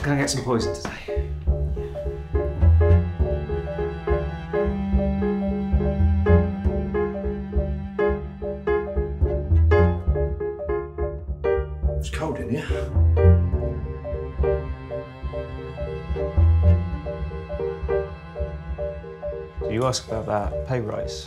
Can I get some poison today? It's cold in here. So you asked about that pay rise.